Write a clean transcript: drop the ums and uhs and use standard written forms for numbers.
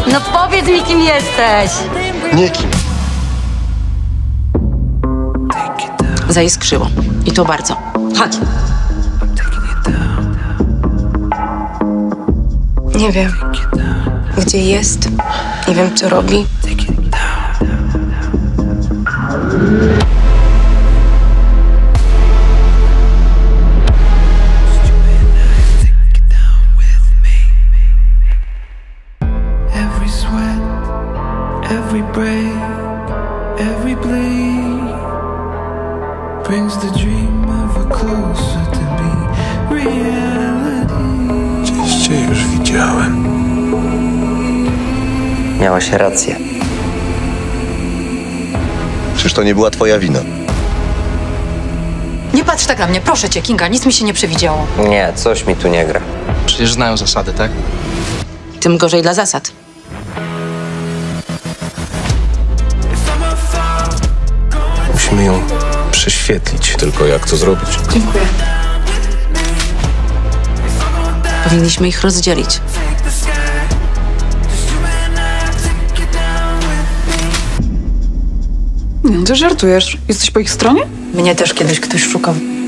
No powiedz mi, kim jesteś. Nikim. Zaiskrzyło. I to bardzo. Chodź. Nie wiem, gdzie jest. Nie wiem, co robi. Every sweat, every break, every bleed brings the dream of a closer to be reality. Gdzieś cię już widziałem. Miałaś rację. Przecież to nie była twoja wina. Nie patrz tak na mnie, proszę cię, Kinga, nic mi się nie przewidziało. Nie, coś mi tu nie gra. Przecież znają zasady, tak? Tym gorzej dla zasad. Musimy ją prześwietlić. Tylko jak to zrobić? Dziękuję. Powinniśmy ich rozdzielić. Nie, ty żartujesz. Jesteś po ich stronie? Mnie też kiedyś ktoś szukał.